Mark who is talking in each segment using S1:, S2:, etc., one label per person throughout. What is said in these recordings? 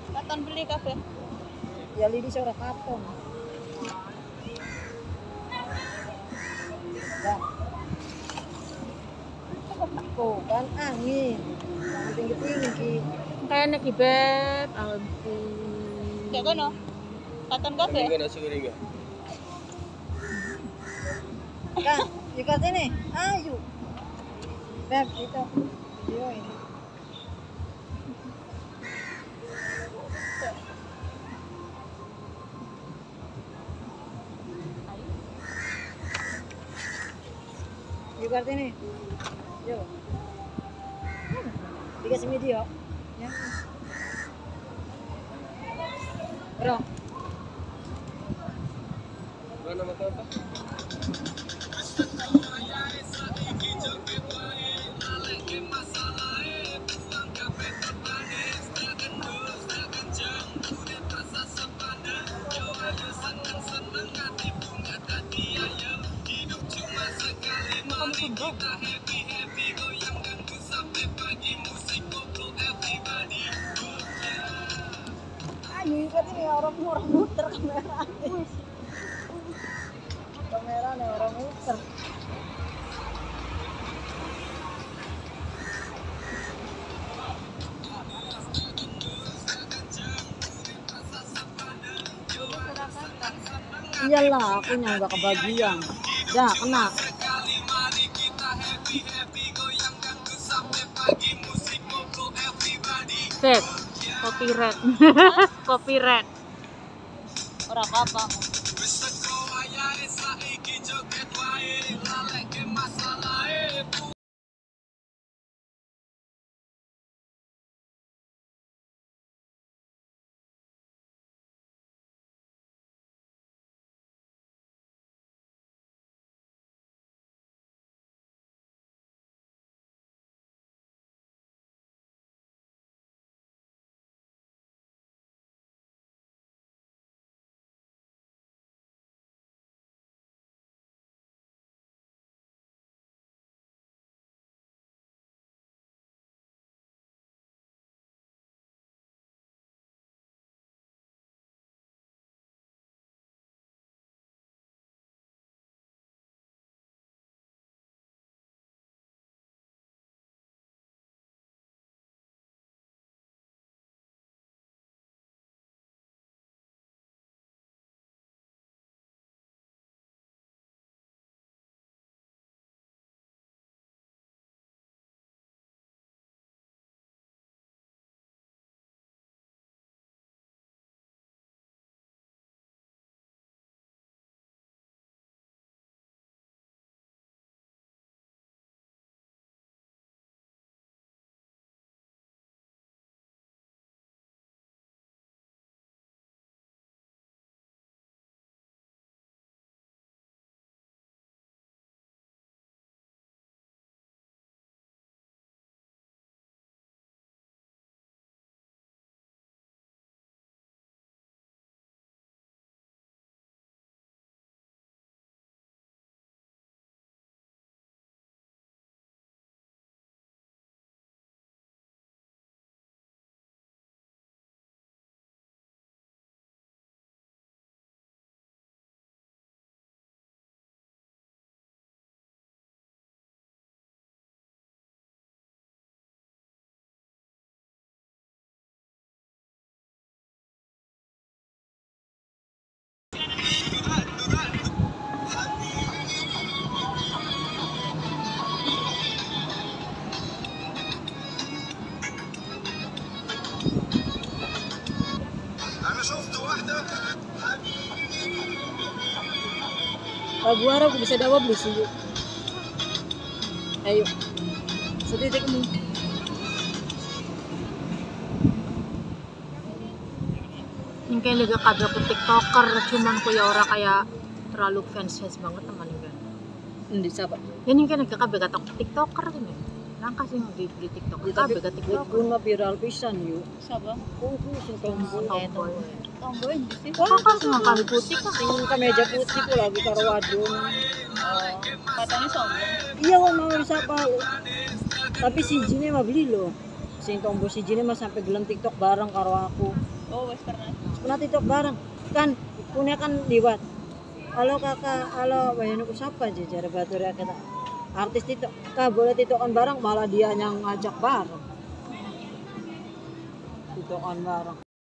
S1: Katon beli kafe.
S2: Ya lidi seorang katon. Dah. Tuh kan angin. Tinggi-tinggi.
S3: Kayaknya kibet, ampun.
S1: Ya kono. Katon kafe.
S4: Ini nasi goreng enggak?
S2: Kak, ikat ini. Ayo. Beb, itu. Video ini. Ikat ini. Yo. Dikasih video. Ya. Bro.
S4: Bro, nama kau apa?
S2: Ayo ikat ini orang muter kamera. Kamera nih orang muter. Iyalah, aku yang nggak kebagian. Dah kena.
S3: Set, copyright. Copyright.
S1: Ora apa-apa.
S2: Lagu Arab bisa dapat beli sih. Ayo. Sedikit kamu.
S3: Yang kayak lega kabel aku tiktoker, cuman ku ya orang kayak terlalu fans banget teman kan.
S2: Ndi siapa?
S3: Ya ini kan lega kabel kata tiktoker ini. Langkah sih di tiktok. Kabel ke tiktok.
S2: Guna viral pisan yuk.
S1: Siapa?
S2: Oh, sing tomboy.
S3: Tomboy.
S1: Tomboy sih.
S3: Kakak sama kali putih kan.
S2: Sing kemeja putih ku lagi karo wadon.
S1: Katanya sombong.
S2: Iya kok mau siapa? Tapi si Jine mah beli loh. Sing tomboy si Jine mah sampai gelem TikTok bareng karo aku.
S1: Oh, wes pernah.
S2: Pernah titok bareng. Kan punya kan liwat. Halo kakak, halo bayanu ku siapa aja cara batur ya kita. Artis titok, kak boleh titokan bareng malah dia yang ngajak bareng. Titokan bareng.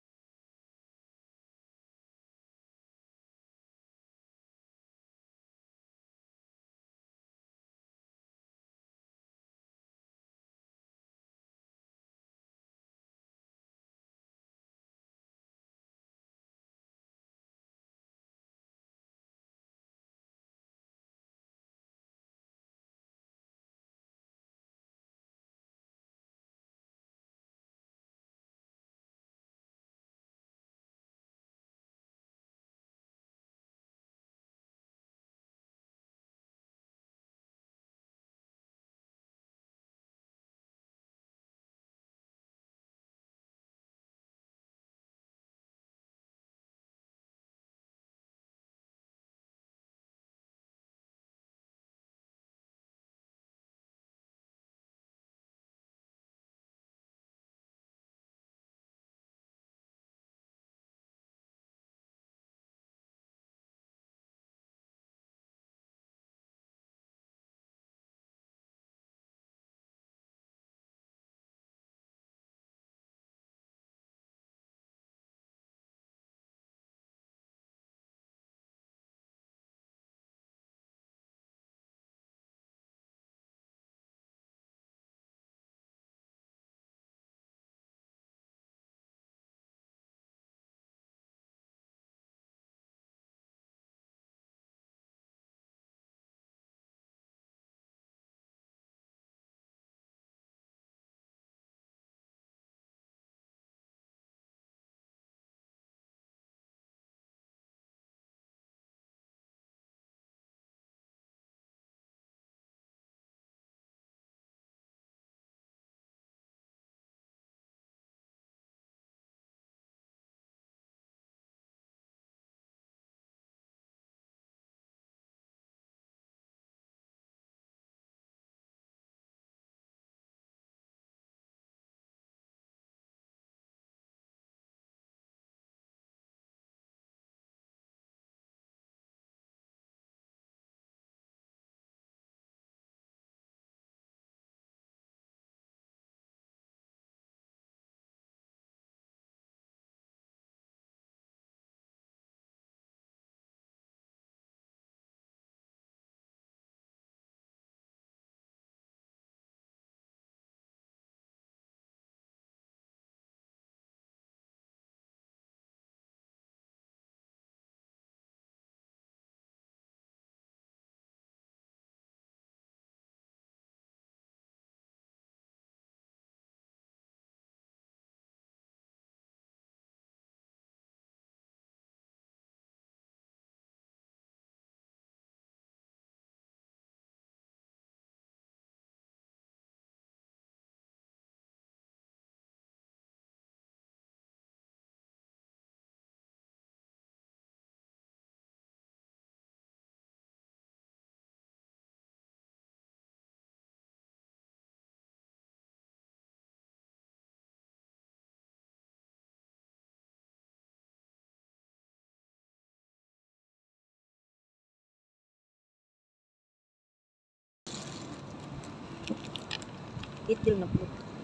S2: Itil na po.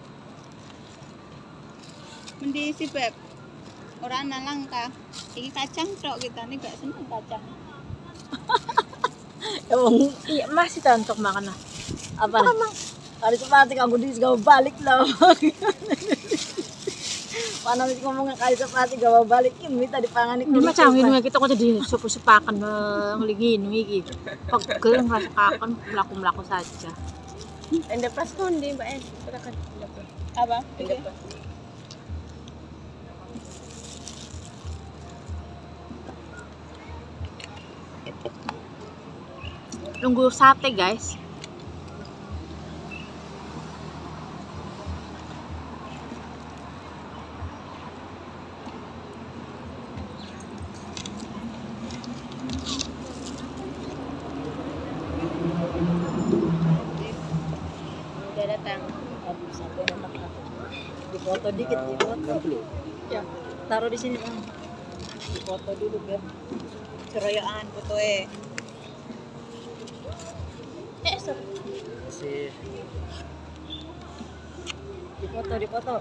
S1: Mending si Beb. Orang nalang ka. Iki kacang tok kita nih gak seneng kacang.
S2: Ewan,
S3: Iya, masih tahu untuk makan lah.
S2: apa na? Hari sepati kang gudis gawa balik lah. Paano sih ngomong kali sepati gawa balik ini minta dipanganik.
S3: Ini macam ini kita kok jadi supu-supakan ngeligin iki. Pegel ngerasakan melaku-melaku saja.
S2: Enda pas kondi Mbak En. Silakan.
S1: Apa?
S2: Enda pas.
S3: Nunggu sate guys.
S1: Udah datang.
S2: Sampai nak. Di foto dikit di foto.
S4: Belum.
S2: Ya. taruh di sini bang. Foto dulu biar.
S1: Ceroyokan foto eh.
S2: Sih. Di foto.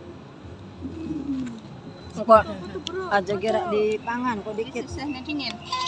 S2: Kok aja gerak di pangan kok dikit.
S1: Susahnya dingin.